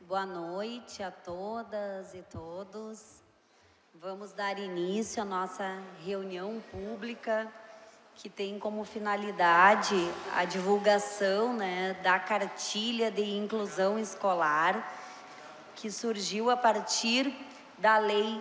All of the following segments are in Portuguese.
Boa noite a todas e todos. Vamos dar início à nossa reunião pública, que tem como finalidade a divulgação, da cartilha de inclusão escolar, que surgiu a partir da Lei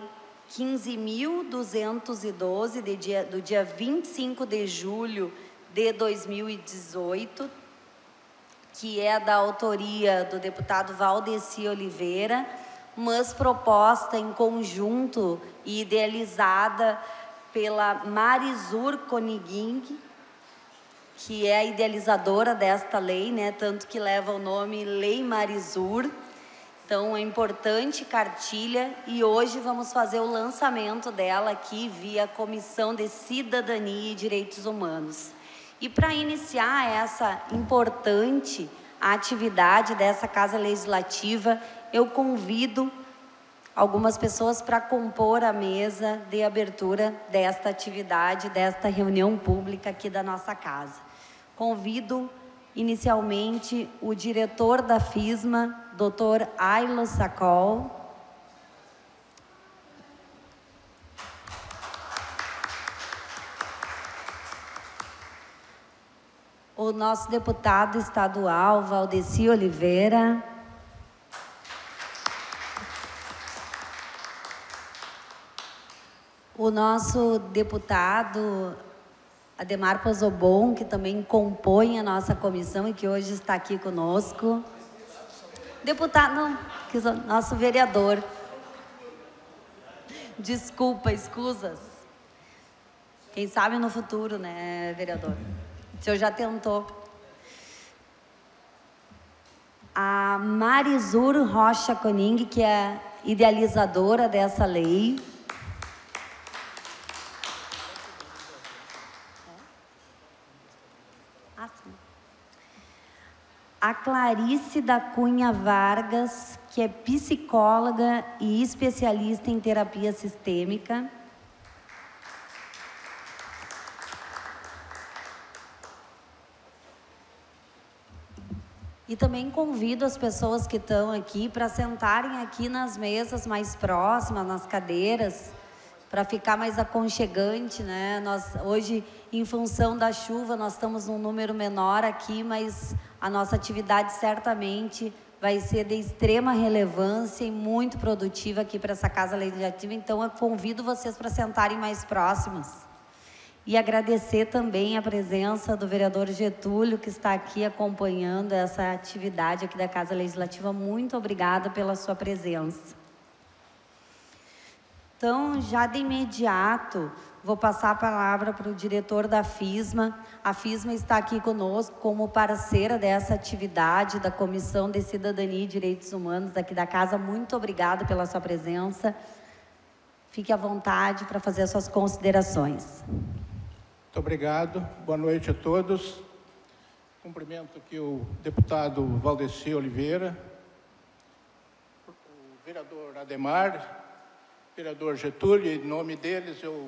15.212, do dia 25 de julho de 2018, que é da autoria do deputado Valdeci Oliveira, mas proposta em conjunto e idealizada pela Marizur Koniging, que é a idealizadora desta lei, tanto que leva o nome Lei Marizur. Então, é importante cartilha e hoje vamos fazer o lançamento dela aqui via Comissão de Cidadania e Direitos Humanos. E para iniciar essa importante atividade dessa Casa Legislativa, eu convido algumas pessoas para compor a mesa de abertura desta atividade, desta reunião pública aqui da nossa casa. Convido inicialmente o diretor da FISMA, Dr. Ailo Sacol. O nosso deputado estadual, Valdeci Oliveira. O nosso deputado Ademar Pozobon, que também compõe a nossa comissão e que hoje está aqui conosco. Deputado, não, nosso vereador. Desculpa, escusas. Quem sabe no futuro, vereador? O senhor já tentou. A Marizur Rocha Koning, que é idealizadora dessa lei. A Clarice da Cunha Vargas, que é psicóloga e especialista em terapia sistêmica. E também convido as pessoas que estão aqui para sentarem aqui nas mesas mais próximas, nas cadeiras, para ficar mais aconchegante, Nós, hoje, em função da chuva, nós estamos num número menor aqui, mas a nossa atividade certamente vai ser de extrema relevância e muito produtiva aqui para essa Casa Legislativa. Então, eu convido vocês para sentarem mais próximos. E agradecer também a presença do vereador Getúlio, que está aqui acompanhando essa atividade aqui da Casa Legislativa. Muito obrigada pela sua presença. Então, já de imediato, vou passar a palavra para o diretor da FISMA. A FISMA está aqui conosco como parceira dessa atividade da Comissão de Cidadania e Direitos Humanos aqui da Casa. Muito obrigada pela sua presença. Fique à vontade para fazer as suas considerações. Muito obrigado. Boa noite a todos. Cumprimento aqui o deputado Valdeci Oliveira, o vereador Ademar, vereador Getúlio. Em nome deles, eu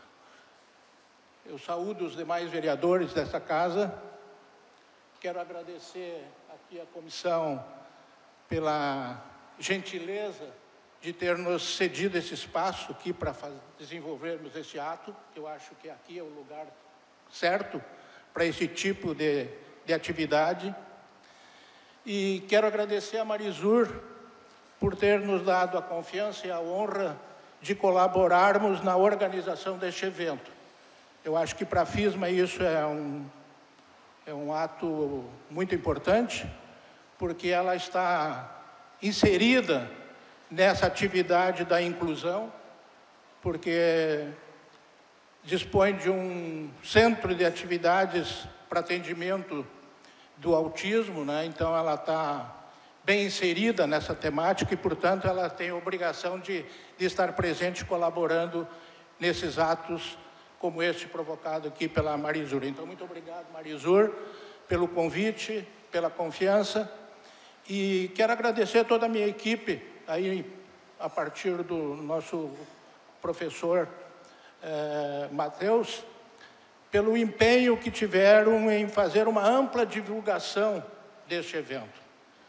saúdo os demais vereadores dessa casa. Quero agradecer aqui à comissão pela gentileza de ter nos cedido esse espaço aqui para desenvolvermos esse ato. Eu acho que aqui é o lugar certo para esse tipo de atividade. E quero agradecer a Marizur por ter nos dado a confiança e a honra de colaborarmos na organização deste evento. Eu acho que para a FISMA isso é um ato muito importante, porque ela está inserida nessa atividade da inclusão, porque dispõe de um centro de atividades para atendimento do autismo, Então ela está bem inserida nessa temática e, portanto, ela tem a obrigação de estar presente, colaborando nesses atos como este provocado aqui pela Marizur. Então, muito obrigado, Marizur, pelo convite, pela confiança. E quero agradecer a toda a minha equipe, aí a partir do nosso professor Matheus, pelo empenho que tiveram em fazer uma ampla divulgação deste evento.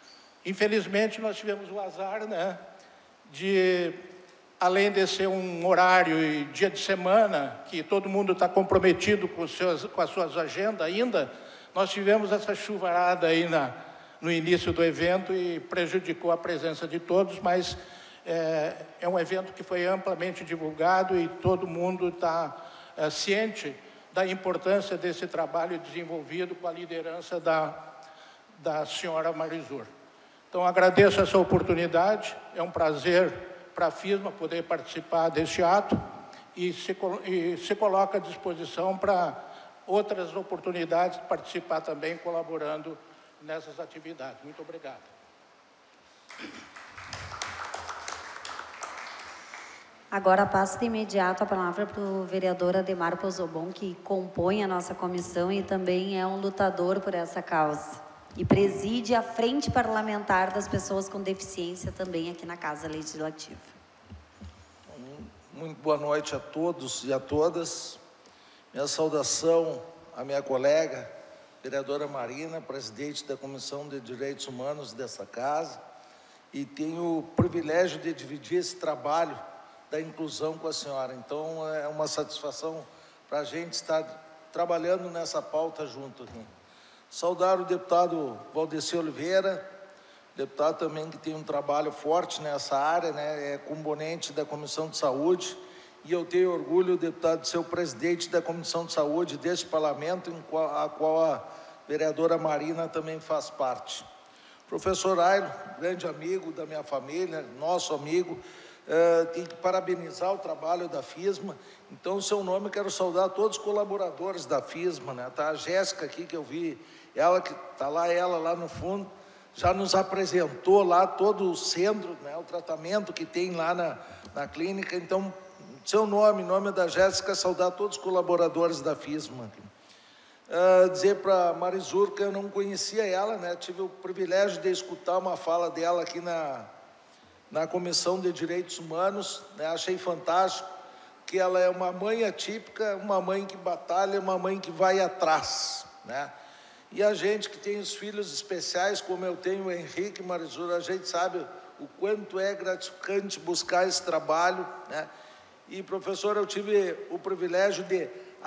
Infelizmente, nós tivemos o azar, né, de, além de ser um horário e dia de semana, que todo mundo está comprometido com as suas agendas ainda, nós tivemos essa chuvarada aí no início do evento e prejudicou a presença de todos, mas é um evento que foi amplamente divulgado e todo mundo está ciente da importância desse trabalho desenvolvido com a liderança da senhora Marizur. Então, agradeço essa oportunidade, é um prazer para a FISMA poder participar deste ato e se coloca à disposição para outras oportunidades de participar também, colaborando nessas atividades. Muito obrigado. Agora passo de imediato a palavra para o vereador Ademar Pozobon, que compõe a nossa comissão e também é um lutador por essa causa. E preside a Frente Parlamentar das Pessoas com Deficiência também aqui na Casa Legislativa. Muito boa noite a todos e a todas. Minha saudação à minha colega, vereadora Marina, presidente da Comissão de Direitos Humanos dessa casa, e tenho o privilégio de dividir esse trabalho da inclusão com a senhora. Então, é uma satisfação para a gente estar trabalhando nessa pauta junto aqui. Saudar o deputado Valdeci Oliveira, deputado também que tem um trabalho forte nessa área, né? É componente da Comissão de Saúde, e eu tenho orgulho, deputado, de ser o presidente da Comissão de Saúde deste Parlamento, a qual a vereadora Marina também faz parte. Professor Ailo, grande amigo da minha família, nosso amigo, tem que parabenizar o trabalho da FISMA. Então, o seu nome, quero saudar todos os colaboradores da FISMA, né? Tá a Jéssica aqui, que eu vi, ela que está lá, ela lá no fundo, já nos apresentou lá todo o centro, né? O tratamento que tem lá na clínica. Então, seu nome, nome da Jéssica, saudar todos os colaboradores da FISMA. Dizer para a Marizur que eu não conhecia ela, né? Tive o privilégio de escutar uma fala dela aqui na Comissão de Direitos Humanos, né? Achei fantástico que ela é uma mãe atípica, uma mãe que batalha, uma mãe que vai atrás, né? E a gente que tem os filhos especiais, como eu tenho o Henrique e Marizur, a gente sabe o quanto é gratificante buscar esse trabalho, né? E, professor, eu tive o privilégio de, há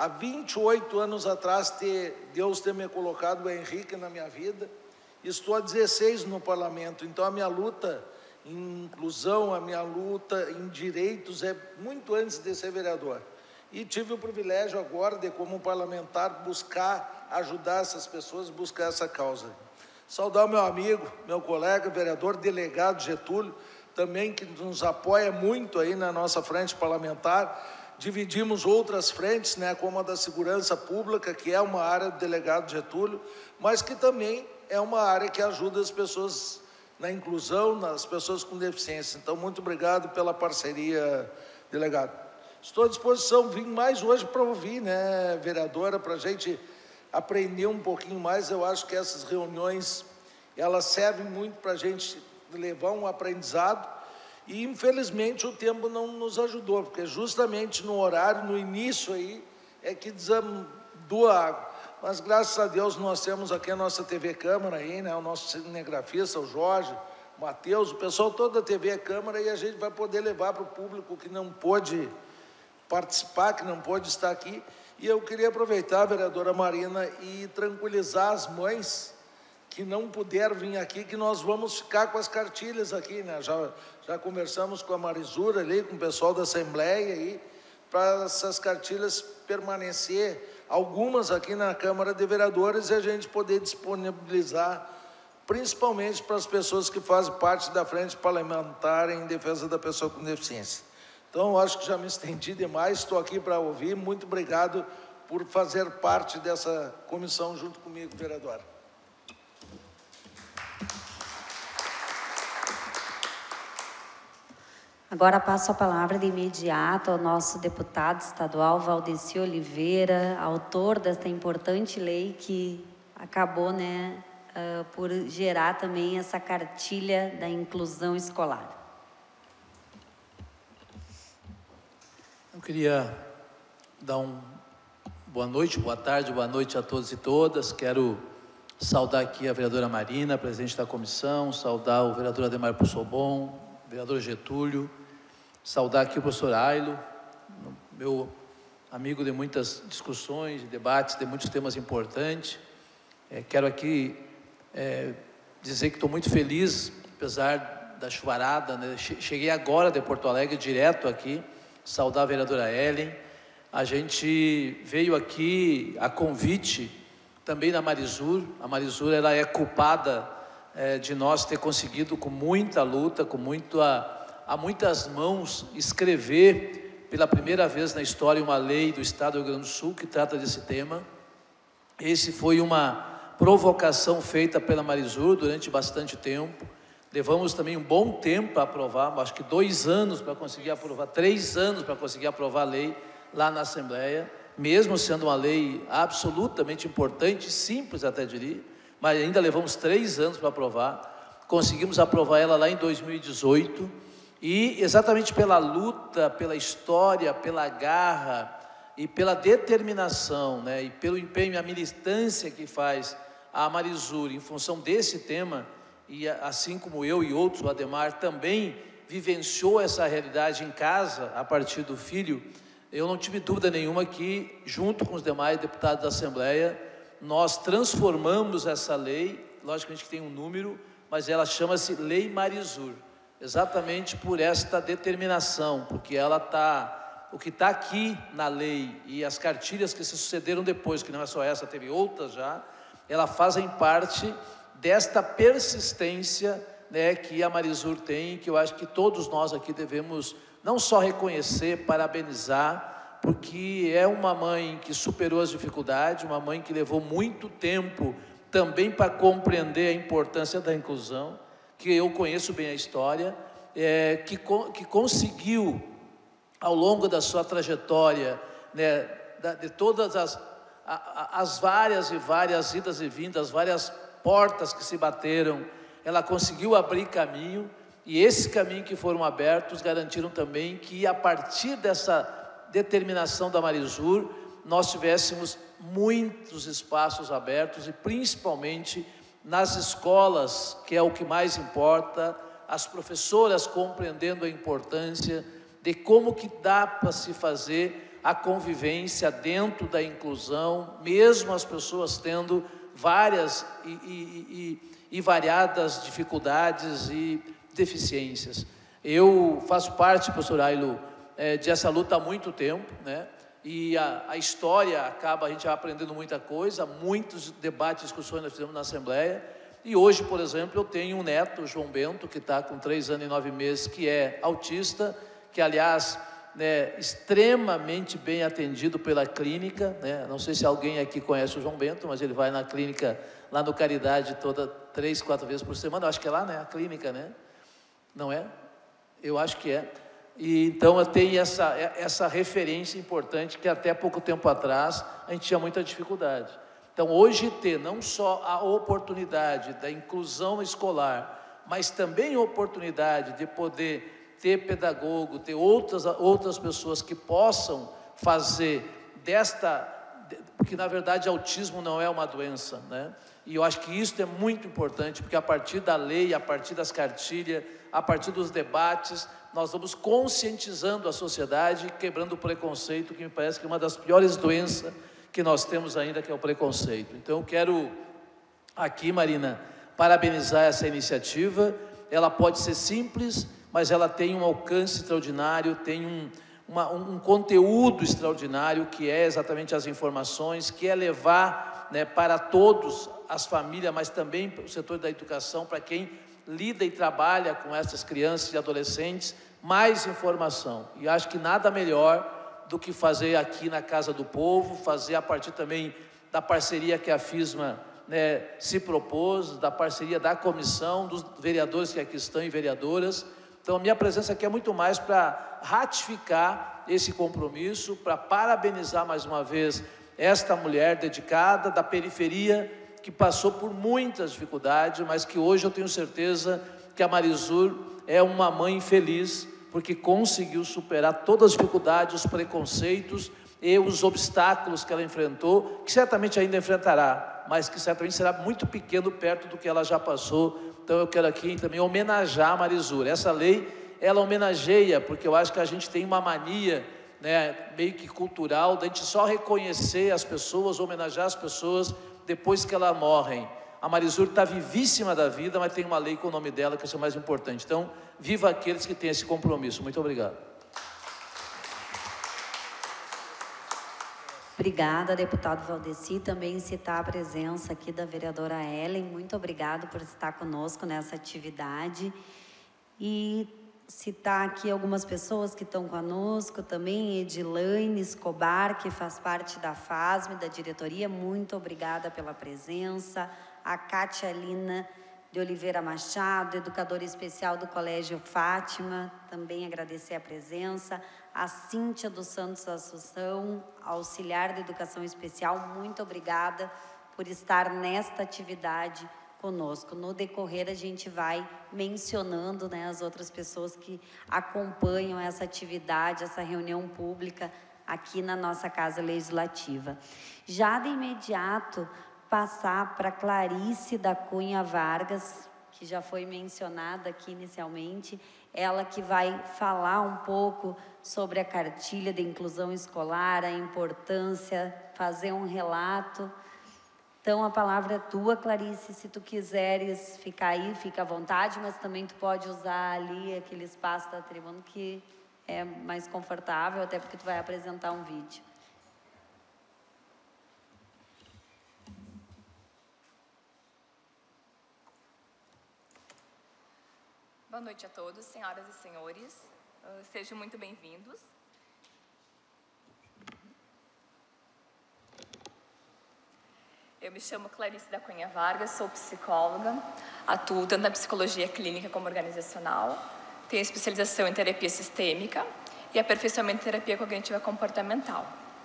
28 anos atrás, Deus ter me colocado o Henrique na minha vida. Estou há 16 no parlamento, então a minha luta em inclusão, a minha luta em direitos é muito antes de ser vereador. E tive o privilégio agora de, como parlamentar, buscar ajudar essas pessoas, buscar essa causa. Saudar o meu amigo, meu colega, vereador delegado Getúlio, também que nos apoia muito aí na nossa frente parlamentar. Dividimos outras frentes, né, como a da segurança pública, que é uma área do delegado Getúlio, mas que também é uma área que ajuda as pessoas na inclusão, nas pessoas com deficiência. Então, muito obrigado pela parceria, delegado. Estou à disposição, vim mais hoje para ouvir, né, vereadora, para a gente aprender um pouquinho mais. Eu acho que essas reuniões, elas servem muito para a gente levar um aprendizado, e infelizmente o tempo não nos ajudou, porque justamente no horário, no início aí, é que desandou a água. Mas graças a Deus nós temos aqui a nossa TV Câmara aí, né, o nosso cinegrafista, o Jorge, o Matheus, o pessoal todo da TV Câmara, e a gente vai poder levar para o público que não pôde participar, que não pôde estar aqui. E eu queria aproveitar, vereadora Marina, e tranquilizar as mães que não puderam vir aqui, que nós vamos ficar com as cartilhas aqui, né? Já conversamos com a Marizur ali, com o pessoal da Assembleia aí, para essas cartilhas permanecer, algumas aqui na Câmara de Vereadores, e a gente poder disponibilizar, principalmente para as pessoas que fazem parte da Frente Parlamentar em defesa da pessoa com deficiência. Então, eu acho que já me estendi demais, estou aqui para ouvir. Muito obrigado por fazer parte dessa comissão junto comigo, vereadora. Agora passo a palavra de imediato ao nosso deputado estadual Valdeci Oliveira, autor desta importante lei que acabou, né, por gerar também essa cartilha da inclusão escolar. Eu queria dar boa noite, boa tarde, boa noite a todos e todas. Quero saudar aqui a vereadora Marina, presidente da comissão, saudar o vereador Ademar Possobon, o vereador Getúlio, saudar aqui o professor Ailo, meu amigo de muitas discussões, debates, de muitos temas importantes. Quero aqui dizer que estou muito feliz, apesar da chuvarada, né? Cheguei agora de Porto Alegre, direto aqui, saudar a vereadora Ellen. A gente veio aqui a convite também da Marizur. A Marizur, ela é culpada de nós ter conseguido, com muita luta, a muitas mãos, escrever pela primeira vez na história uma lei do Estado do Rio Grande do Sul que trata desse tema. Esse foi uma provocação feita pela Marizur durante bastante tempo. Levamos também um bom tempo para aprovar, acho que 2 anos para conseguir aprovar, 3 anos para conseguir aprovar a lei lá na Assembleia, mesmo sendo uma lei absolutamente importante, simples até diria, mas ainda levamos 3 anos para aprovar. Conseguimos aprovar ela lá em 2018, e exatamente pela luta, pela história, pela garra e pela determinação, né, e pelo empenho e a militância que faz a Marizur em função desse tema, e assim como eu e outros, o Ademar também vivenciou essa realidade em casa a partir do filho, eu não tive dúvida nenhuma que, junto com os demais deputados da Assembleia, nós transformamos essa lei, logicamente que tem um número, mas ela chama-se Lei Marizur, exatamente por esta determinação, porque o que está aqui na lei e as cartilhas que se sucederam depois, que não é só essa, teve outras já, elas fazem parte desta persistência, né, que a Marizur tem, que eu acho que todos nós aqui devemos não só reconhecer, parabenizar, porque é uma mãe que superou as dificuldades, uma mãe que levou muito tempo também para compreender a importância da inclusão, que eu conheço bem a história, que conseguiu, ao longo da sua trajetória, né, de todas as várias e várias idas e vindas, várias portas que se bateram, ela conseguiu abrir caminho, e esse caminho que foram abertos garantiram também que, a partir dessa determinação da Marizur, nós tivéssemos muitos espaços abertos, e principalmente nas escolas, que é o que mais importa, as professoras compreendendo a importância de como que dá para se fazer a convivência dentro da inclusão, mesmo as pessoas tendo várias e variadas dificuldades e deficiências. Eu faço parte, professor Ailo, dessa luta há muito tempo, né? E a história acaba, a gente vai aprendendo muita coisa, muitos debates e discussões nós fizemos na Assembleia, e hoje, por exemplo, eu tenho um neto, João Bento, que está com 3 anos e 9 meses, que é autista, que, aliás, né, extremamente bem atendido pela clínica, né? Não sei se alguém aqui conhece o João Bento, mas ele vai na clínica, lá no Caridade, toda 3, 4 vezes por semana. Eu acho que é lá, né? A clínica, né? Não é? Eu acho que é. E então eu tenho essa referência importante, que até pouco tempo atrás a gente tinha muita dificuldade. Então, hoje ter não só a oportunidade da inclusão escolar, mas também a oportunidade de poder ter pedagogo, ter outras pessoas que possam fazer porque na verdade autismo não é uma doença, né? E eu acho que isso é muito importante, porque a partir da lei, a partir das cartilhas, a partir dos debates, nós vamos conscientizando a sociedade, quebrando o preconceito, que me parece que é uma das piores doenças que nós temos ainda, que é o preconceito. Então eu quero aqui, Marina, parabenizar essa iniciativa. Ela pode ser simples, mas ela tem um alcance extraordinário, tem um conteúdo extraordinário, que é exatamente as informações, que é levar, né, para todos, as famílias, mas também para o setor da educação, para quem lida e trabalha com essas crianças e adolescentes, mais informação. E acho que nada melhor do que fazer aqui na Casa do Povo, fazer a partir também da parceria que a FISMA, né, se propôs, da parceria da comissão, dos vereadores que aqui estão e vereadoras. Então, a minha presença aqui é muito mais para ratificar esse compromisso, para parabenizar mais uma vez esta mulher dedicada da periferia, que passou por muitas dificuldades, mas que hoje eu tenho certeza que a Marizur é uma mãe feliz, porque conseguiu superar todas as dificuldades, os preconceitos, e os obstáculos que ela enfrentou, que certamente ainda enfrentará, mas que certamente será muito pequeno perto do que ela já passou. Então eu quero aqui também homenagear a Marisur. Essa lei, ela homenageia, porque eu acho que a gente tem uma mania, né, meio que cultural, da gente só reconhecer as pessoas, homenagear as pessoas depois que elas morrem. A Marisur está vivíssima da vida, mas tem uma lei com o nome dela, que é o mais importante. Então, viva aqueles que têm esse compromisso. Muito obrigado. Obrigada, deputado Valdeci. Também citar a presença aqui da vereadora Ellen. Muito obrigado por estar conosco nessa atividade. E citar aqui algumas pessoas que estão conosco também. Edilane Escobar, que faz parte da FASM, da diretoria. Muito obrigada pela presença. A Cátia Lina de Oliveira Machado, educadora especial do Colégio Fátima, também agradecer a presença. A Cíntia dos Santos Assunção, auxiliar de educação especial, muito obrigada por estar nesta atividade conosco. No decorrer, a gente vai mencionando, né, as outras pessoas que acompanham essa atividade, essa reunião pública aqui na nossa Casa Legislativa. Já de imediato, passar para Clarice da Cunha Vargas, que já foi mencionada aqui inicialmente, ela que vai falar um pouco sobre a cartilha de inclusão escolar, a importância, fazer um relato. Então, a palavra é tua, Clarice. Se tu quiseres ficar aí, fica à vontade, mas também tu pode usar ali aquele espaço da tribuna que é mais confortável, até porque tu vai apresentar um vídeo. Boa noite a todos, senhoras e senhores. Sejam muito bem-vindos. Eu me chamo Clarice da Cunha Vargas, sou psicóloga, atuo tanto na psicologia clínica como organizacional, tenho especialização em terapia sistêmica e aperfeiçoamento em terapia cognitiva comportamental.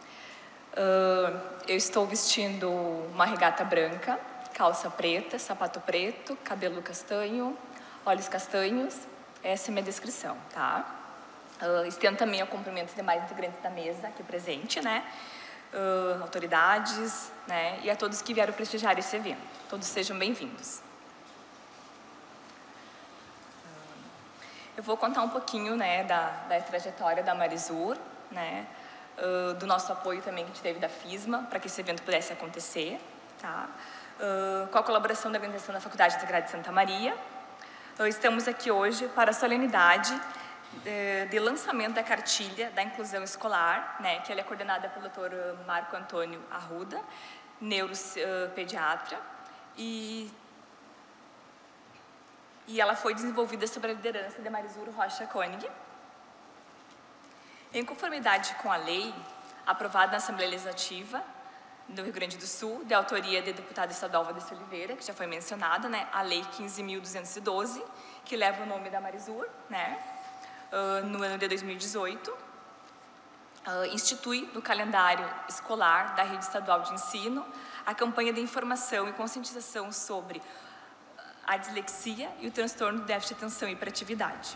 Eu estou vestindo uma regata branca, calça preta, sapato preto, cabelo castanho, olhos castanhos. Essa é a minha descrição, tá? Estendo também ao cumprimento dos demais integrantes da mesa aqui presente, né? Autoridades, né? E a todos que vieram prestigiar esse evento. Todos sejam bem-vindos. Eu vou contar um pouquinho, né, da trajetória da Marisur, né? Do nosso apoio também que a gente teve da FISMA para que esse evento pudesse acontecer, tá? Com a colaboração da organização da Faculdade Integrada de Santa Maria. Estamos aqui hoje para a solenidade de lançamento da cartilha da inclusão escolar, né, que ela é coordenada pelo Dr. Marco Antônio Arruda, neuropediatra, e ela foi desenvolvida sob a liderança de Marisur Rocha Koenig. Em conformidade com a lei aprovada na Assembleia Legislativa do Rio Grande do Sul, de autoria do deputado estadual Valdeci Oliveira, que já foi mencionada, né, a Lei 15.212, que leva o nome da Marisur, né, no ano de 2018, institui no calendário escolar da rede estadual de ensino a campanha de informação e conscientização sobre a dislexia e o transtorno de déficit de atenção e hiperatividade.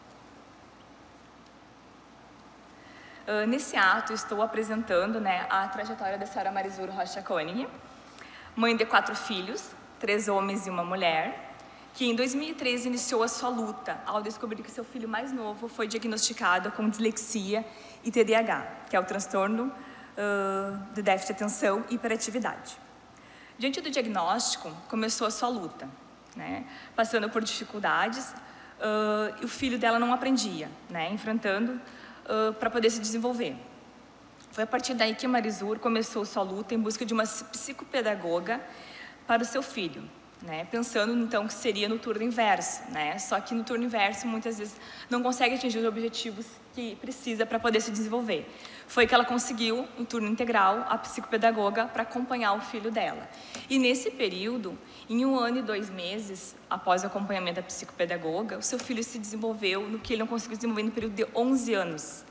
Nesse ato, estou apresentando, né, a trajetória da senhora Marisur Rocha Koenig, mãe de 4 filhos, 3 homens e uma mulher, que em 2013 iniciou a sua luta ao descobrir que seu filho mais novo foi diagnosticado com dislexia e TDAH, que é o transtorno de déficit de atenção e hiperatividade. Diante do diagnóstico, começou a sua luta, né, passando por dificuldades, e o filho dela não aprendia, né, enfrentando para poder se desenvolver. Foi a partir daí que a Marisur começou sua luta em busca de uma psicopedagoga para o seu filho, né? Pensando então que seria no turno inverso, né? Só que no turno inverso muitas vezes não consegue atingir os objetivos que precisa para poder se desenvolver. Foi que ela conseguiu, em turno integral, a psicopedagoga para acompanhar o filho dela. E nesse período, em 1 ano e 2 meses, após o acompanhamento da psicopedagoga, o seu filho se desenvolveu no que ele não conseguiu desenvolver no período de 11 anos.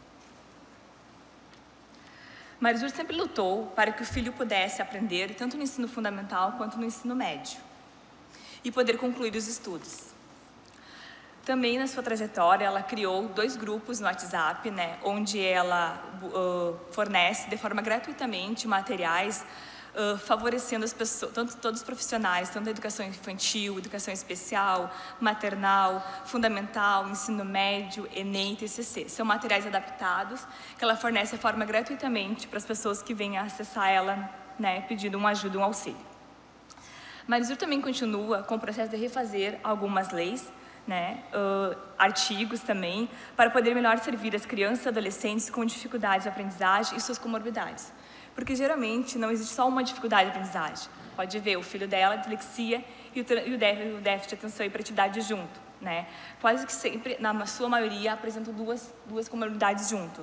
Marisur sempre lutou para que o filho pudesse aprender tanto no ensino fundamental quanto no ensino médio e poder concluir os estudos. Também na sua trajetória, ela criou 2 grupos no WhatsApp, né, onde ela fornece de forma gratuitamente materiais, favorecendo as pessoas, todos os profissionais, tanto da educação infantil, educação especial, maternal, fundamental, ensino médio, ENEM e TCC. São materiais adaptados que ela fornece de forma gratuitamente para as pessoas que venham acessar ela, né, pedindo uma ajuda, um auxílio. Marizur também continua com o processo de refazer algumas leis, né, artigos também, para poder melhor servir as crianças e adolescentes com dificuldades de aprendizagem e suas comorbidades. Porque geralmente não existe só uma dificuldade de aprendizagem. Pode ver, o filho dela, dislexia e o déficit de atenção e hiperatividade junto, né? Quase que sempre, na sua maioria, apresentam duas comorbidades junto.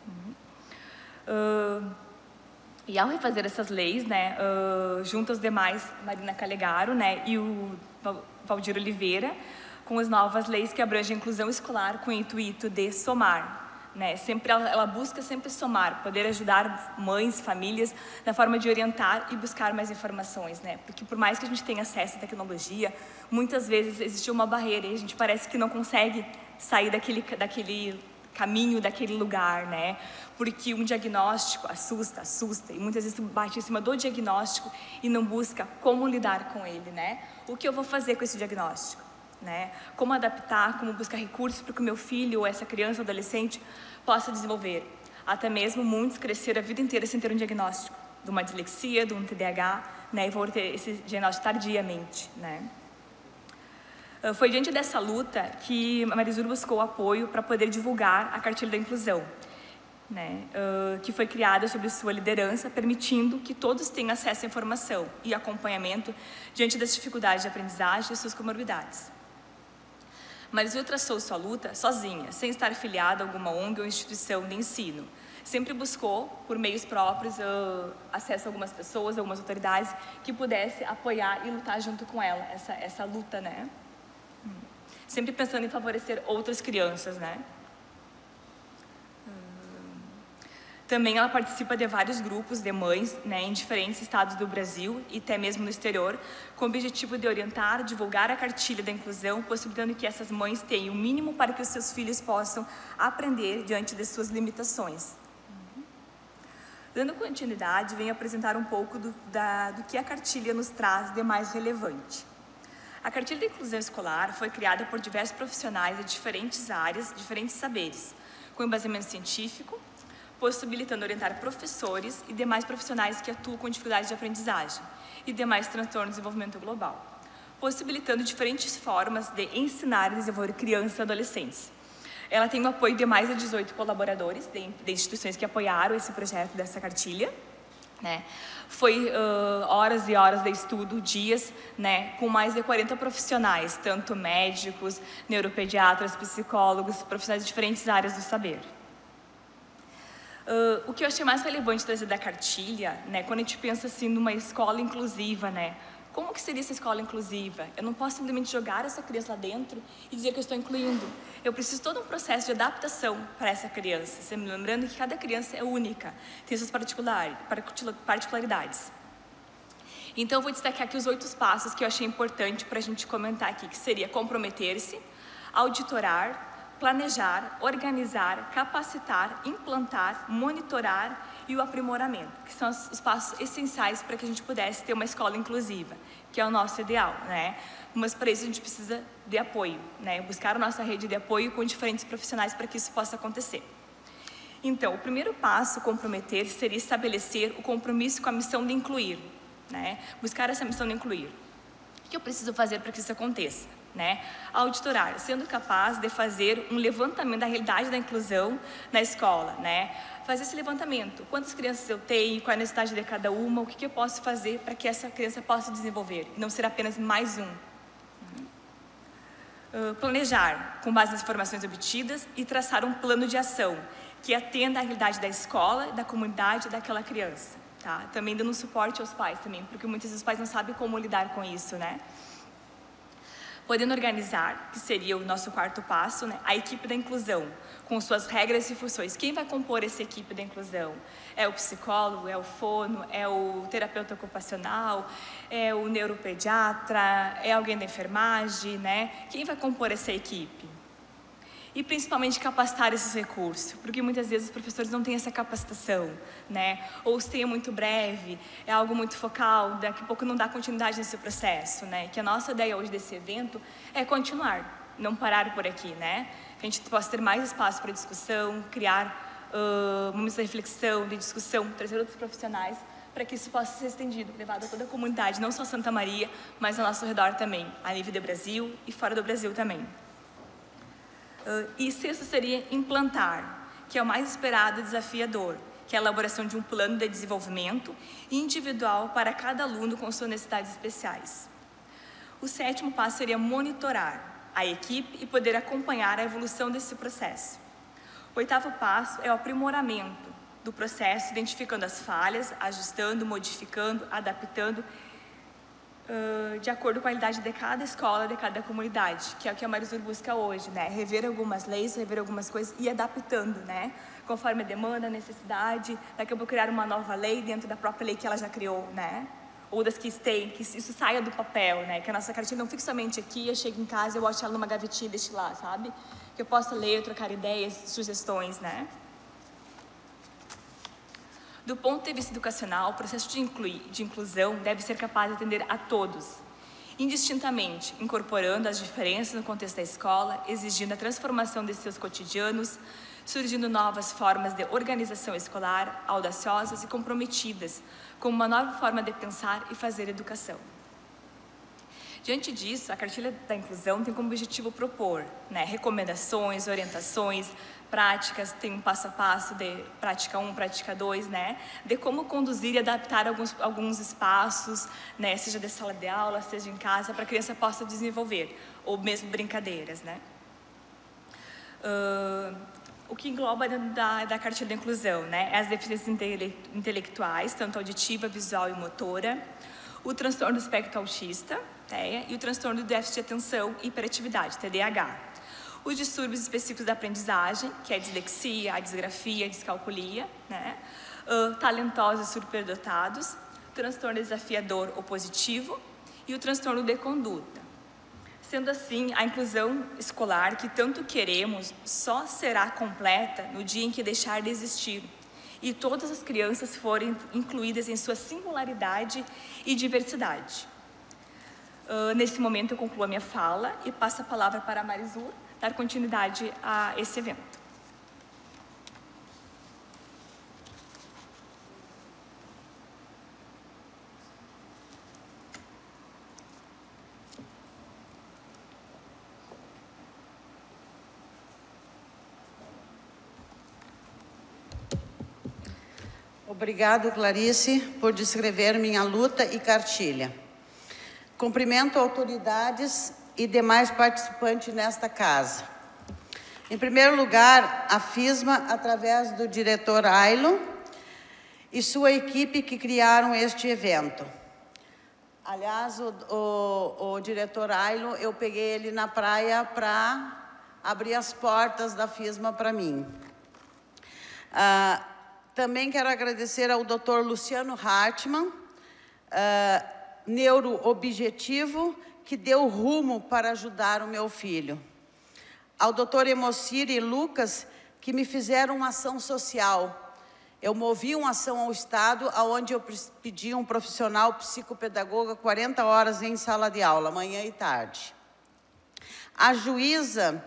E ao refazer essas leis, né, junto aos demais, Marina Calegaro, né, e o Valdir Oliveira, com as novas leis que abrangem a inclusão escolar com o intuito de somar, né? Sempre ela busca sempre somar, poder ajudar mães, famílias, na forma de orientar e buscar mais informações, né? Porque por mais que a gente tenha acesso à tecnologia, muitas vezes existe uma barreira e a gente parece que não consegue sair daquele caminho, daquele lugar, né? Porque um diagnóstico assusta, e muitas vezes tu bate em cima do diagnóstico e não busca como lidar com ele, né? O que eu vou fazer com esse diagnóstico? Né? Como adaptar, como buscar recursos para que o meu filho ou essa criança ou adolescente possa desenvolver. Até mesmo muitos cresceram a vida inteira sem ter um diagnóstico de uma dislexia, de um TDAH, né? E vão ter esse diagnóstico tardiamente, né? Foi diante dessa luta que a Marizur buscou apoio para poder divulgar a Cartilha da Inclusão, né? Que foi criada sob sua liderança, permitindo que todos tenham acesso à informação e acompanhamento diante das dificuldades de aprendizagem e suas comorbidades. Marizur traçou sua luta sozinha, sem estar afiliada a alguma ONG ou instituição de ensino. Sempre buscou, por meios próprios, acesso a algumas pessoas, algumas autoridades que pudessem apoiar e lutar junto com ela, essa luta, né? Sempre pensando em favorecer outras crianças, né? Também ela participa de vários grupos de mães, né, em diferentes estados do Brasil e até mesmo no exterior, com o objetivo de orientar, divulgar a Cartilha da Inclusão, possibilitando que essas mães tenham o mínimo para que os seus filhos possam aprender diante de suas limitações. Dando continuidade, venho apresentar um pouco do que a Cartilha nos traz de mais relevante. A Cartilha da Inclusão Escolar foi criada por diversos profissionais de diferentes áreas, diferentes saberes, com embasamento científico, possibilitando orientar professores e demais profissionais que atuam com dificuldades de aprendizagem e demais transtornos de desenvolvimento global, possibilitando diferentes formas de ensinar e desenvolver crianças e adolescentes. Ela tem o apoio de mais de 18 colaboradores de instituições que apoiaram esse projeto dessa cartilha, né? Foi horas e horas de estudo, dias, né, com mais de 40 profissionais, tanto médicos, neuropediatras, psicólogos, profissionais de diferentes áreas do saber. O que eu achei mais relevante trazer da cartilha, né, quando a gente pensa assim numa escola inclusiva, né, como que seria essa escola inclusiva? Eu não posso simplesmente jogar essa criança lá dentro e dizer que eu estou incluindo. Eu preciso de todo um processo de adaptação para essa criança, sempre lembrando que cada criança é única, tem suas particularidades. Então, eu vou destacar aqui os 8 passos que eu achei importante para a gente comentar aqui, que seria comprometer-se, auditorar, planejar, organizar, capacitar, implantar, monitorar e o aprimoramento, que são os passos essenciais para que a gente pudesse ter uma escola inclusiva, que é o nosso ideal, né? Mas para isso a gente precisa de apoio, né? Buscar a nossa rede de apoio com diferentes profissionais para que isso possa acontecer. Então, o primeiro passo, comprometer, seria estabelecer o compromisso com a missão de incluir, né? Buscar essa missão de incluir. O que eu preciso fazer para que isso aconteça? Né? Auditorar, sendo capaz de fazer um levantamento da realidade da inclusão na escola, né? Fazer esse levantamento, quantas crianças eu tenho, qual é a necessidade de cada uma, o que eu posso fazer para que essa criança possa desenvolver, e não ser apenas mais um. Planejar, com base nas informações obtidas, e traçar um plano de ação, que atenda à realidade da escola, da comunidade, daquela criança. Tá? Também dando suporte aos pais também, porque muitas vezes os pais não sabem como lidar com isso, né? podendo organizar, que seria o nosso quarto passo, né, a equipe da inclusão, com suas regras e funções. Quem vai compor essa equipe da inclusão? É o psicólogo, é o fono, é o terapeuta ocupacional, é o neuropediatra, é alguém da enfermagem, né? Quem vai compor essa equipe? E principalmente capacitar esses recursos, porque muitas vezes os professores não têm essa capacitação, né? Ou se tem muito breve, é algo muito focal, daqui a pouco não dá continuidade nesse processo, né? Que a nossa ideia hoje desse evento é continuar, não parar por aqui, né? Que a gente possa ter mais espaço para discussão, criar momentos de reflexão, de discussão, trazer outros profissionais, para que isso possa ser estendido, levado a toda a comunidade, não só Santa Maria, mas ao nosso redor também, a nível do Brasil e fora do Brasil também. E sexto seria implantar, que é o mais esperado e desafiador, que é a elaboração de um plano de desenvolvimento individual para cada aluno com suas necessidades especiais. O sétimo passo seria monitorar a equipe e poder acompanhar a evolução desse processo. O oitavo passo é o aprimoramento do processo, identificando as falhas, ajustando, modificando, adaptando, de acordo com a realidade de cada escola, de cada comunidade, que é o que a Marisur busca hoje, né? Rever algumas leis, rever algumas coisas e adaptando, né? Conforme a demanda, a necessidade, daqui a pouco criar uma nova lei dentro da própria lei que ela já criou, né? Ou das que tem, que isso saia do papel, né? Que a nossa cartilha não fique somente aqui, eu chego em casa, eu boto ela numa gavetinha e deixo lá, sabe? Que eu possa ler, trocar ideias, sugestões, né? Do ponto de vista educacional, o processo de inclusão deve ser capaz de atender a todos, indistintamente, incorporando as diferenças no contexto da escola, exigindo a transformação de seus cotidianos, surgindo novas formas de organização escolar, audaciosas e comprometidas, como uma nova forma de pensar e fazer educação. Diante disso, a cartilha da inclusão tem como objetivo propor, né, recomendações, orientações, práticas, tem um passo a passo de prática 1, prática 2, né, de como conduzir e adaptar alguns espaços, né, seja de sala de aula, seja em casa, para a criança possa desenvolver, ou mesmo brincadeiras, né. O que engloba dentro da cartilha da inclusão, né, é as deficiências intelectuais, tanto auditiva, visual e motora, o transtorno do espectro autista, TEA, e o transtorno do déficit de atenção e hiperatividade, TDAH. Os distúrbios específicos da aprendizagem, que é a dislexia, a disgrafia, a descalculia, né? Talentosos e superdotados, transtorno desafiador ou positivo e o transtorno de conduta. Sendo assim, a inclusão escolar que tanto queremos só será completa no dia em que deixar de existir e todas as crianças forem incluídas em sua singularidade e diversidade. Nesse momento eu concluo a minha fala e passo a palavra para a Marisur dar continuidade a esse evento. Obrigado, Clarice, por descrever minha luta e cartilha. Cumprimento autoridades e demais participantes nesta casa. Em primeiro lugar, a FISMA, através do diretor Ailo e sua equipe que criaram este evento. Aliás, o diretor Ailo, eu peguei ele na praia para abrir as portas da FISMA para mim. Também quero agradecer ao Dr. Luciano Hartmann, neuroobjetivo, que deu rumo para ajudar o meu filho. Ao Dr. Emocir e Lucas, que me fizeram uma ação social. Eu movi uma ação ao Estado, onde eu pedi um profissional psicopedagoga 40 horas em sala de aula, manhã e tarde. A juíza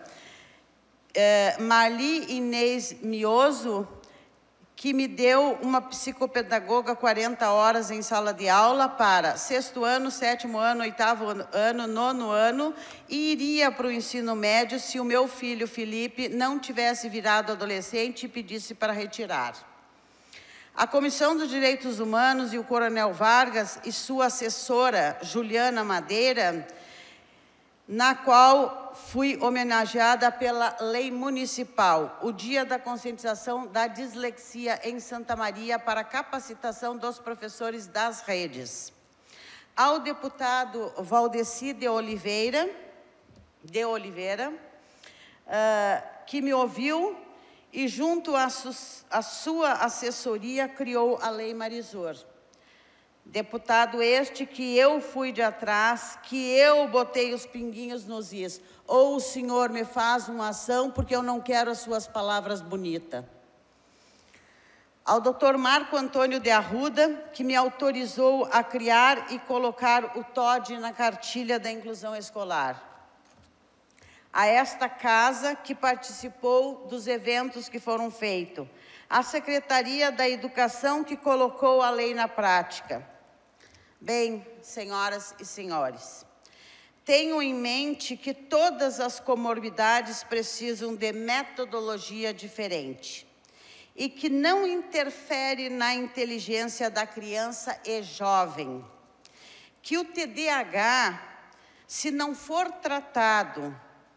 Marli Inês Mioso, que me deu uma psicopedagoga 40 horas em sala de aula para 6º ano, 7º ano, 8º ano, 9º ano, e iria para o ensino médio se o meu filho, Felipe, não tivesse virado adolescente e pedisse para retirar. A Comissão dos Direitos Humanos e o Coronel Vargas e sua assessora, Juliana Madeira, na qual fui homenageada pela lei municipal, o Dia da Conscientização da Dislexia em Santa Maria para capacitação dos professores das redes. Ao deputado Valdeci de Oliveira, de Oliveira, que me ouviu e, junto à sua assessoria, criou a Lei Marisur. Deputado este que eu fui de atrás, que eu botei os pinguinhos nos is. Ou o senhor me faz uma ação porque eu não quero as suas palavras bonitas. Ao Dr. Marco Antônio de Arruda, que me autorizou a criar e colocar o TOD na cartilha da inclusão escolar. A esta casa que participou dos eventos que foram feitos. A Secretaria da Educação que colocou a lei na prática. Bem, senhoras e senhores, tenho em mente que todas as comorbidades precisam de metodologia diferente e que não interfere na inteligência da criança e jovem. Que o TDAH, se não for tratado,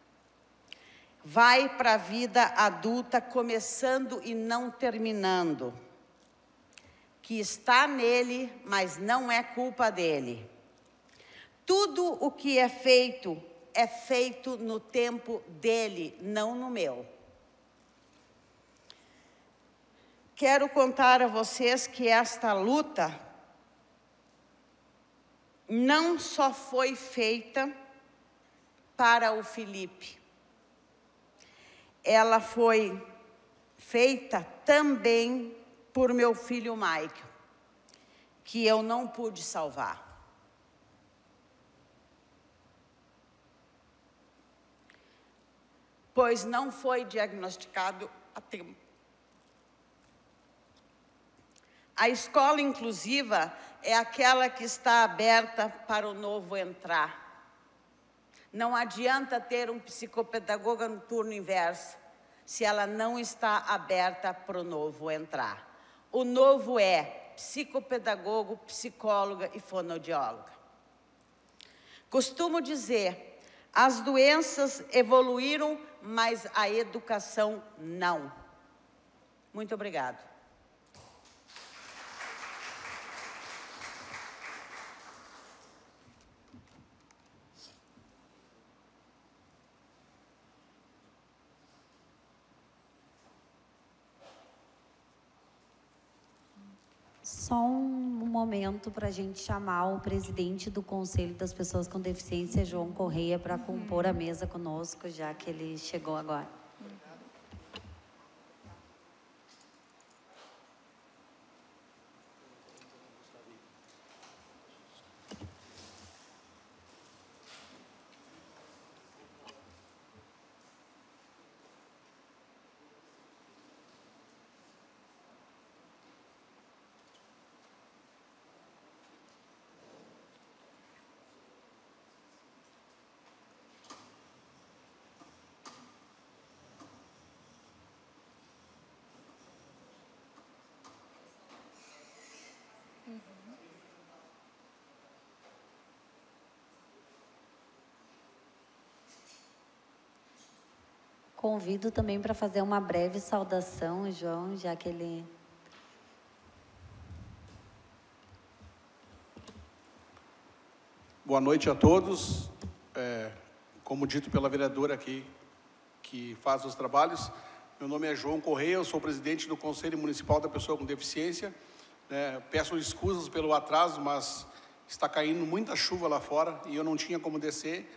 vai para a vida adulta começando e não terminando. Que está nele, mas não é culpa dele. Tudo o que é feito no tempo dele, não no meu. Quero contar a vocês que esta luta não só foi feita para o Felipe. Ela foi feita também por meu filho Michael, que eu não pude salvar. Pois não foi diagnosticado a tempo. A escola inclusiva é aquela que está aberta para o novo entrar. Não adianta ter um psicopedagoga no turno inverso, se ela não está aberta para o novo entrar. O novo é psicopedagogo, psicóloga e fonoaudióloga. Costumo dizer, as doenças evoluíram, mas a educação não. Muito obrigada. Só um momento para a gente chamar o presidente do Conselho das Pessoas com Deficiência, João Correia, para compor a mesa conosco, já que ele chegou agora. Convido também para fazer uma breve saudação, João, já que ele... Boa noite a todos. Como dito pela vereadora aqui, que faz os trabalhos, meu nome é João Correia, eu sou presidente do Conselho Municipal da Pessoa com Deficiência. Peço desculpas pelo atraso, mas está caindo muita chuva lá fora e eu não tinha como descer.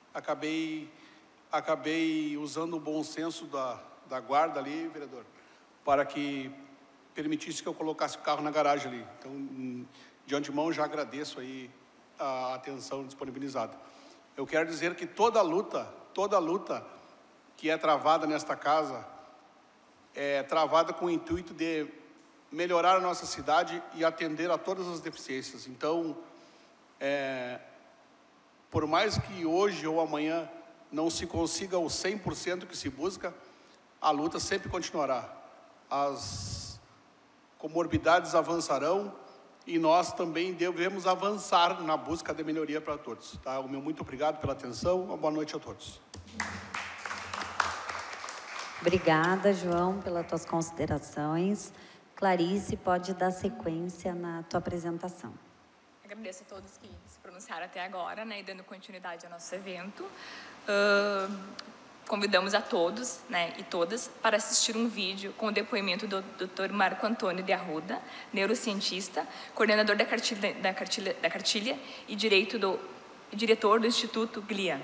Acabei usando o bom senso da guarda ali, vereador, para que permitisse que eu colocasse o carro na garagem ali. Então, de antemão, já agradeço aí a atenção disponibilizada. Eu quero dizer que toda luta que é travada nesta casa é travada com o intuito de melhorar a nossa cidade e atender a todas as deficiências. Então, por mais que hoje ou amanhã não se consiga o 100% que se busca, a luta sempre continuará. As comorbidades avançarão e nós também devemos avançar na busca de melhoria para todos. Tá? O meu muito obrigado pela atenção, uma boa noite a todos. Obrigada, João, pelas tuas considerações. Clarice, pode dar sequência na tua apresentação. Agradeço a todos que se pronunciaram até agora, né, e dando continuidade ao nosso evento. Convidamos a todos, né, e todas para assistir um vídeo com o depoimento do Dr. Marco Antônio de Arruda, neurocientista, coordenador da cartilha e diretor do Instituto GLIA.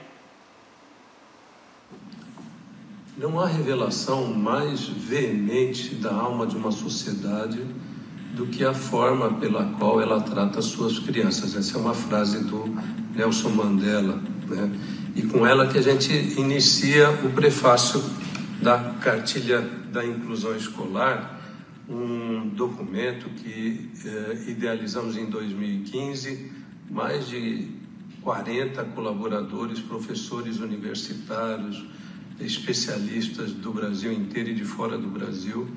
Não há revelação mais veemente da alma de uma sociedade do que a forma pela qual ela trata as suas crianças. Essa é uma frase do Nelson Mandela, né? E com ela que a gente inicia o prefácio da Cartilha da Inclusão Escolar, um documento que idealizamos em 2015, mais de 40 colaboradores, professores universitários, especialistas do Brasil inteiro e de fora do Brasil,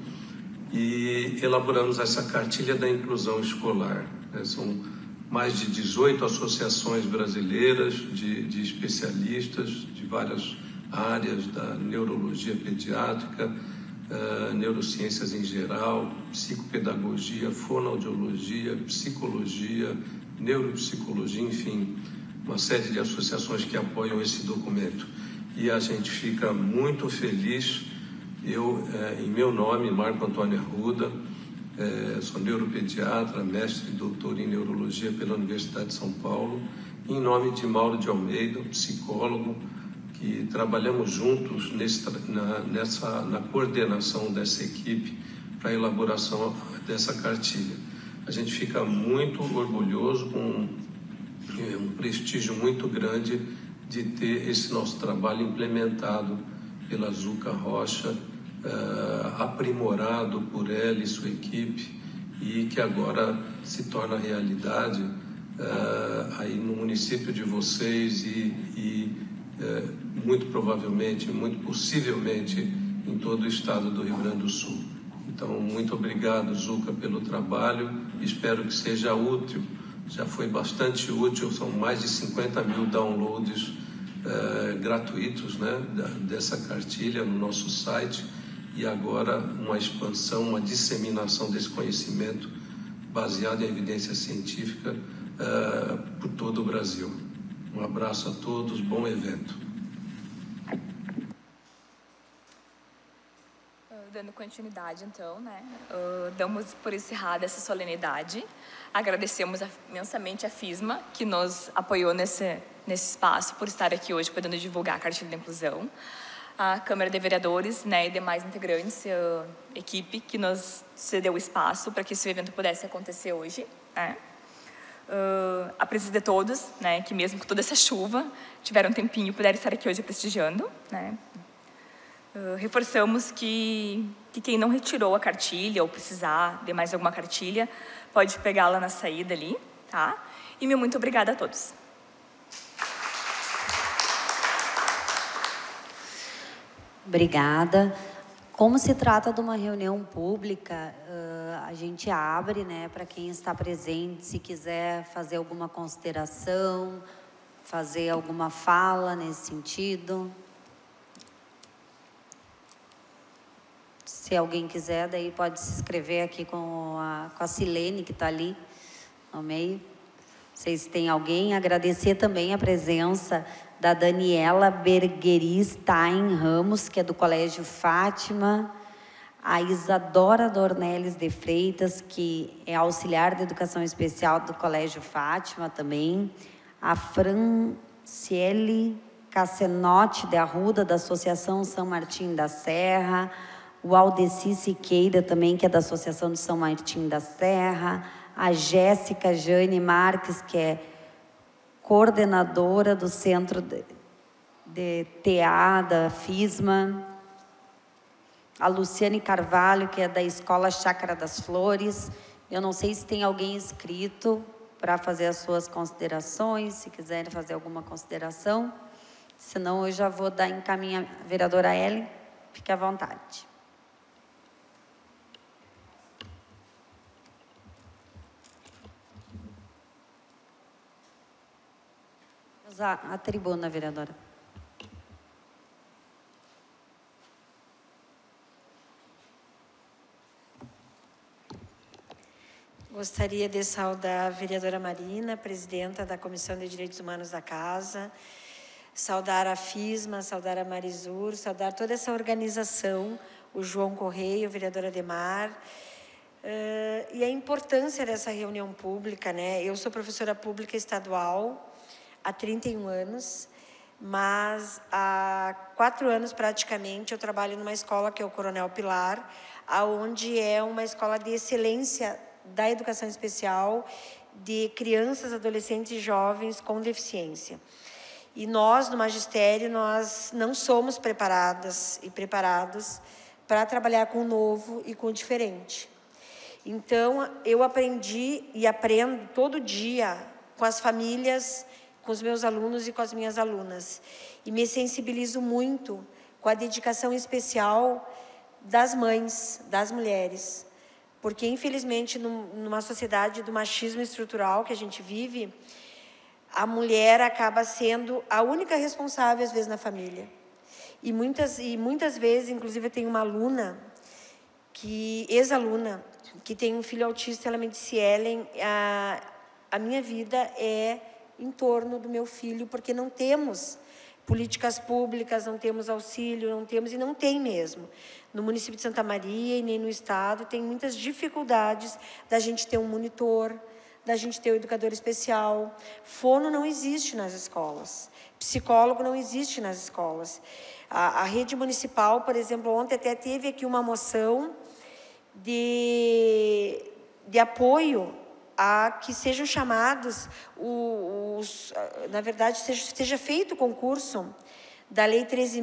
e elaboramos essa Cartilha da Inclusão Escolar. São mais de 18 associações brasileiras de especialistas de várias áreas da neurologia pediátrica, neurociências em geral, psicopedagogia, fonoaudiologia, psicologia, neuropsicologia, enfim, uma série de associações que apoiam esse documento. E a gente fica muito feliz. Eu, em meu nome, Marco Antônio Arruda, sou neuropediatra, mestre e doutor em neurologia pela Universidade de São Paulo, em nome de Mauro de Almeida, psicólogo, que trabalhamos juntos na coordenação dessa equipe para a elaboração dessa cartilha. A gente fica muito orgulhoso, com um prestígio muito grande de ter esse nosso trabalho implementado pela Zucca Rocha, aprimorado por ela e sua equipe, e que agora se torna realidade aí no município de vocês e muito provavelmente, muito possivelmente em todo o estado do Rio Grande do Sul. Então, muito obrigado, Zucca, pelo trabalho. Espero que seja útil. Já foi bastante útil, são mais de 50 mil downloads gratuitos, né, dessa cartilha no nosso site, e agora uma expansão, uma disseminação desse conhecimento baseado em evidência científica por todo o Brasil. Um abraço a todos, bom evento. Dando continuidade, então, né, damos por encerrada essa solenidade. Agradecemos imensamente a FISMA, que nos apoiou nesse espaço, por estar aqui hoje podendo divulgar a Cartilha da Inclusão. A Câmara de Vereadores, né, e demais integrantes, equipe que nos cedeu o espaço para que esse evento pudesse acontecer hoje, né. Aprecio a todos, né, que mesmo com toda essa chuva, tiveram um tempinho e puderam estar aqui hoje prestigiando, né. Reforçamos que quem não retirou a cartilha ou precisar de mais alguma cartilha, pode pegá-la na saída ali, tá? E meu muito obrigada a todos. Obrigada. Como se trata de uma reunião pública, a gente abre, né, para quem está presente, se quiser fazer alguma consideração, fazer alguma fala nesse sentido. Se alguém quiser, daí pode se inscrever aqui com a Silene, que está ali no meio. Vocês têm alguém? Agradecer também a presença da Daniela Bergueristain Ramos, que é do Colégio Fátima, a Isadora Dornelles de Freitas, que é auxiliar de educação especial do Colégio Fátima também, a Franciele Cassenotti de Arruda, da Associação São Martim da Serra, o Aldeci Siqueira também, que é da Associação de São Martim da Serra, a Jéssica Jane Marques, que é coordenadora do Centro de TA da FISMA, a Luciane Carvalho, que é da Escola Chácara das Flores. Eu não sei se tem alguém inscrito para fazer as suas considerações, se quiserem fazer alguma consideração. Senão, eu já vou dar encaminhamento. Vereadora Ellen, fique à vontade. Usar a tribuna, vereadora. Gostaria de saudar a vereadora Marina, presidenta da Comissão de Direitos Humanos da Casa, saudar a FISMA, saudar a Marizur, saudar toda essa organização, o João Correia, o vereador Ademar, e a importância dessa reunião pública, né? Eu sou professora pública estadual há 31 anos, mas há 4 anos praticamente eu trabalho numa escola que é o Coronel Pilar, onde é uma escola de excelência da educação especial de crianças, adolescentes e jovens com deficiência. E nós, no magistério, nós não somos preparadas e preparados para trabalhar com o novo e com o diferente. Então, eu aprendi e aprendo todo dia com as famílias, com os meus alunos e com as minhas alunas. E me sensibilizo muito com a dedicação especial das mães, das mulheres. Porque, infelizmente, numa sociedade do machismo estrutural que a gente vive, a mulher acaba sendo a única responsável, às vezes, na família. E muitas vezes, inclusive, eu tenho uma aluna, ex-aluna, que tem um filho autista, ela me disse, Ellen, a minha vida é em torno do meu filho, porque não temos políticas públicas, não temos auxílio, não temos, e não tem mesmo. No município de Santa Maria e nem no estado, tem muitas dificuldades da gente ter um monitor, da gente ter um educador especial. Fono não existe nas escolas. Psicólogo não existe nas escolas. A rede municipal, por exemplo, ontem até teve aqui uma moção de apoio a que sejam chamados, na verdade, seja feito o concurso da Lei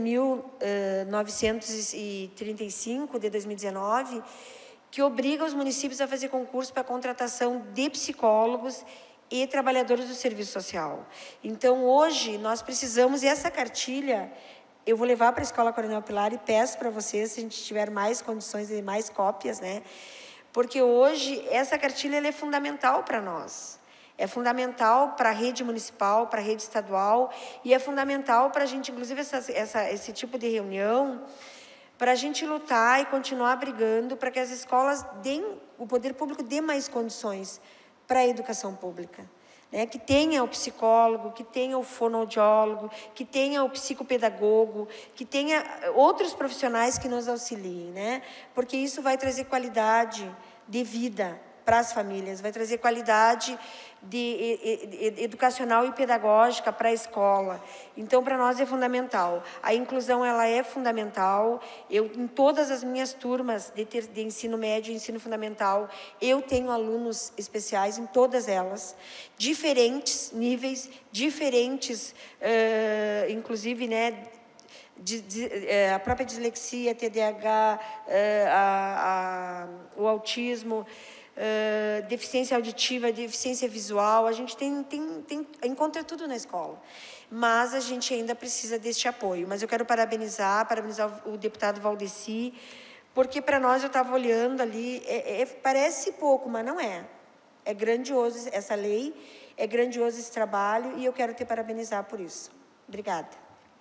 13.935, de 2019, que obriga os municípios a fazer concurso para a contratação de psicólogos e trabalhadores do serviço social. Então, hoje, nós precisamos, e essa cartilha, eu vou levar para a Escola Coronel Pilar e peço para vocês, se a gente tiver mais condições e mais cópias, né? Porque hoje, essa cartilha ela é fundamental para nós. É fundamental para a rede municipal, para a rede estadual, e é fundamental para a gente, inclusive, esse tipo de reunião, para a gente lutar e continuar brigando para que as escolas o poder público dê mais condições para a educação pública. Né? Que tenha o psicólogo, que tenha o fonoaudiólogo, que tenha o psicopedagogo, que tenha outros profissionais que nos auxiliem, né? Porque isso vai trazer qualidade de vida para as famílias, vai trazer qualidade educacional e pedagógica para a escola. Então, para nós é fundamental. A inclusão, ela é fundamental. Eu, em todas as minhas turmas de ensino médio e ensino fundamental, eu tenho alunos especiais em todas elas, diferentes níveis, diferentes, inclusive, né, a própria dislexia, TDAH, o autismo, deficiência auditiva, deficiência visual, a gente encontra tudo na escola. Mas a gente ainda precisa deste apoio. Mas eu quero parabenizar o deputado Valdeci, porque para nós, eu estava olhando ali, parece pouco, mas não é. É grandioso essa lei, é grandioso esse trabalho, e eu quero te parabenizar por isso. Obrigada.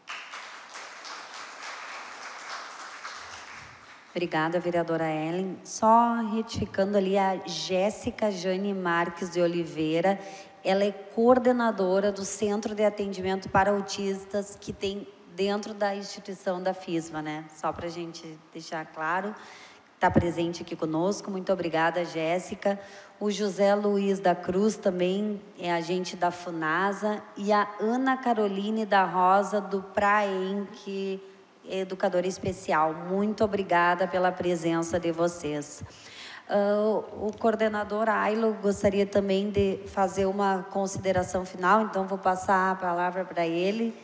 Obrigada, vereadora Ellen. Só retificando ali, a Jéssica Jane Marques de Oliveira, ela é coordenadora do Centro de Atendimento para Autistas que tem dentro da instituição da FISMA, né? Só para a gente deixar claro, está presente aqui conosco. Muito obrigada, Jéssica. O José Luiz da Cruz também é agente da FUNASA, e a Ana Caroline da Rosa do PRAEM, que educadora especial. Muito obrigada pela presença de vocês. O coordenador Ailo gostaria também de fazer uma consideração final, então vou passar a palavra para ele.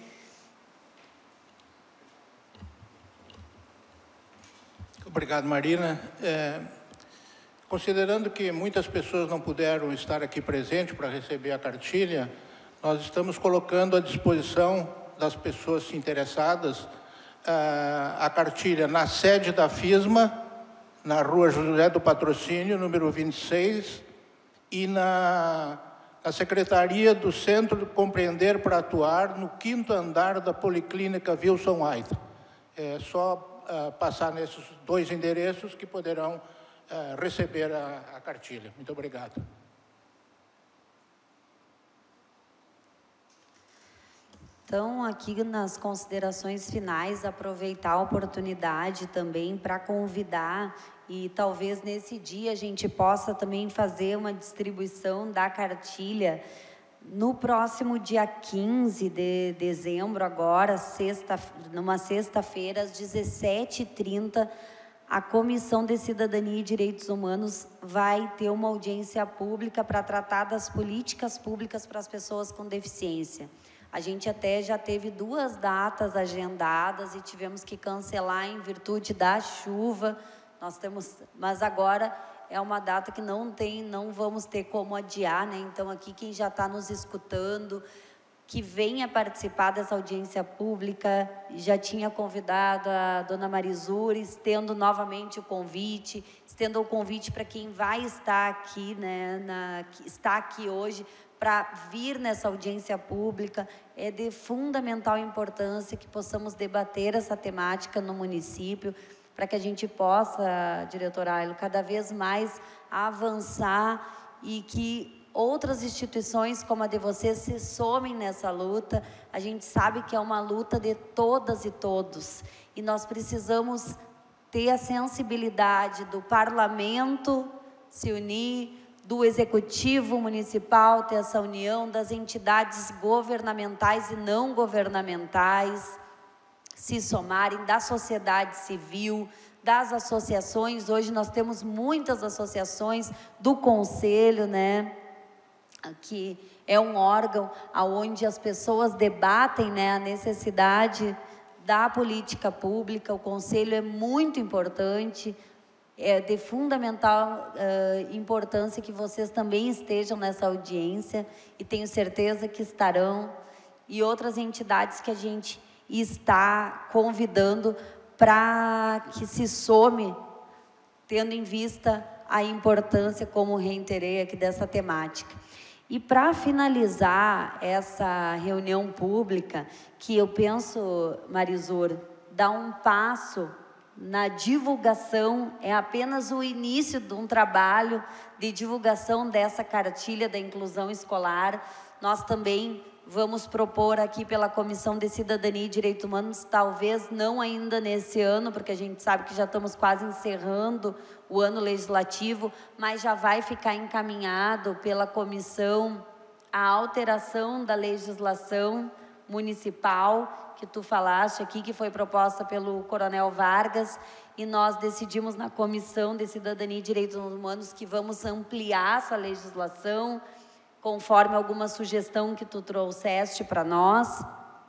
Obrigado, Marina. Considerando que muitas pessoas não puderam estar aqui presentes para receber a cartilha, nós estamos colocando à disposição das pessoas interessadas a cartilha na sede da FISMA, na Rua José do Patrocínio, número 26, e na Secretaria do Centro de Compreender para Atuar, no 5º andar da Policlínica Wilson White. É só passar nesses 2 endereços que poderão receber a cartilha. Muito obrigado. Então, aqui nas considerações finais, aproveitar a oportunidade também para convidar, e talvez nesse dia a gente possa também fazer uma distribuição da cartilha no próximo dia 15 de dezembro, agora, numa sexta-feira, às 17h30, a Comissão de Cidadania e Direitos Humanos vai ter uma audiência pública para tratar das políticas públicas para as pessoas com deficiência. A gente até já teve 2 datas agendadas e tivemos que cancelar em virtude da chuva. Mas agora é uma data que não vamos ter como adiar, né? Então aqui quem já está nos escutando, que venha participar dessa audiência pública, já tinha convidado a dona Marizur, estendo novamente o convite, estendo o convite para quem vai estar aqui, né? Está aqui hoje, para vir nessa audiência pública. É de fundamental importância que possamos debater essa temática no município, para que a gente possa, diretor Ailo, cada vez mais avançar e que outras instituições como a de vocês se somem nessa luta. A gente sabe que é uma luta de todas e todos, e nós precisamos ter a sensibilidade do parlamento se unir, do executivo municipal ter essa união, das entidades governamentais e não governamentais se somarem, da sociedade civil, das associações. Hoje nós temos muitas associações, do conselho, né, que é um órgão onde as pessoas debatem, né, a necessidade da política pública. O conselho é muito importante. É de fundamental importância que vocês também estejam nessa audiência, e tenho certeza que estarão, e outras entidades que a gente está convidando para que se some, tendo em vista a importância, como reiterei aqui, dessa temática. E para finalizar essa reunião pública, que eu penso, Marizur, dar um passo na divulgação, é apenas o início de um trabalho de divulgação dessa cartilha da inclusão escolar. Nós também vamos propor aqui pela Comissão de Cidadania e Direitos Humanos, talvez não ainda nesse ano, porque a gente sabe que já estamos quase encerrando o ano legislativo, mas já vai ficar encaminhado pela comissão a alteração da legislação municipal, que tu falaste aqui, que foi proposta pelo Coronel Vargas, e nós decidimos na Comissão de Cidadania e Direitos Humanos que vamos ampliar essa legislação, conforme alguma sugestão que tu trouxeste para nós,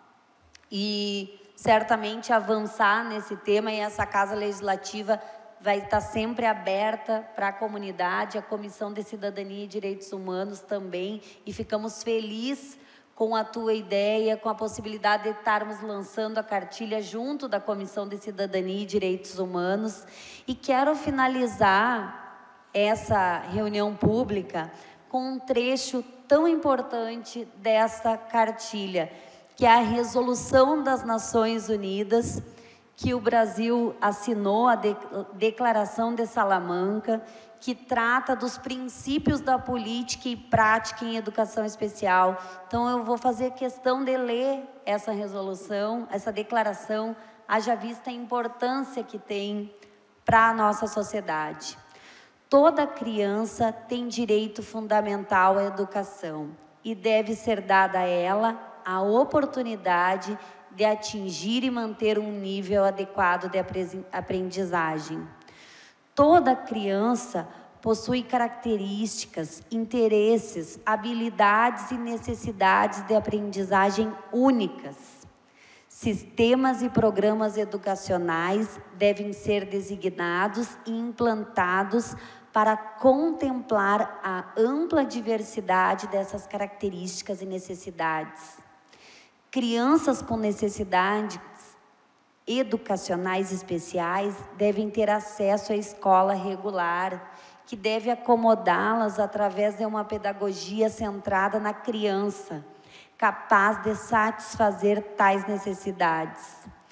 e certamente avançar nesse tema, e essa Casa Legislativa vai estar sempre aberta para a comunidade, a Comissão de Cidadania e Direitos Humanos também, e ficamos felizes com a tua ideia, com a possibilidade de estarmos lançando a cartilha junto da Comissão de Cidadania e Direitos Humanos. E quero finalizar essa reunião pública com um trecho tão importante dessa cartilha, que é a Resolução das Nações Unidas, que o Brasil assinou, a Declaração de Salamanca, que trata dos princípios da política e prática em educação especial. Então, eu vou fazer questão de ler essa resolução, essa declaração, haja vista a importância que tem para a nossa sociedade. Toda criança tem direito fundamental à educação e deve ser dada a ela a oportunidade de atingir e manter um nível adequado de aprendizagem. Toda criança possui características, interesses, habilidades e necessidades de aprendizagem únicas. Sistemas e programas educacionais devem ser designados e implantados para contemplar a ampla diversidade dessas características e necessidades. Crianças com necessidades educacionais especiais devem ter acesso à escola regular, que deve acomodá-las através de uma pedagogia centrada na criança, capaz de satisfazer tais necessidades.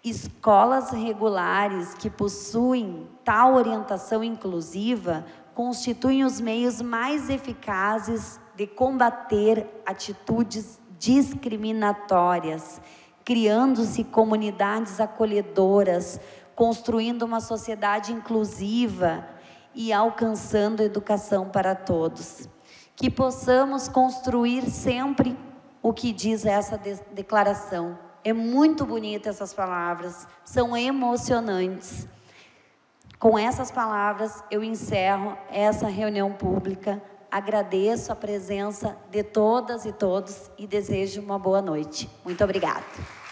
escolas regulares que possuem tal orientação inclusiva constituem os meios mais eficazes de combater atitudes discriminatórias, criando-se comunidades acolhedoras, construindo uma sociedade inclusiva e alcançando educação para todos. Que possamos construir sempre o que diz essa declaração. É muito bonita essas palavras, são emocionantes. Com essas palavras, eu encerro essa reunião pública. Agradeço a presença de todas e todos e desejo uma boa noite. Muito obrigada.